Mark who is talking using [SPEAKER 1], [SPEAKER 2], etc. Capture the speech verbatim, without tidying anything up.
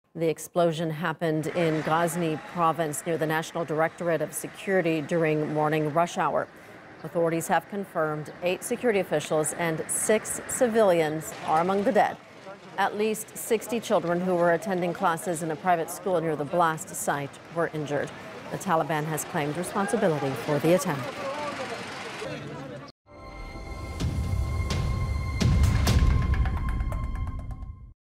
[SPEAKER 1] The explosion happened in Ghazni province near the National Directorate of Security during morning rush hour. Authorities have confirmed eight security officials and six civilians are among the dead. At least sixty children who were attending classes in a private school near the blast site were injured. The Taliban has claimed responsibility for the attack.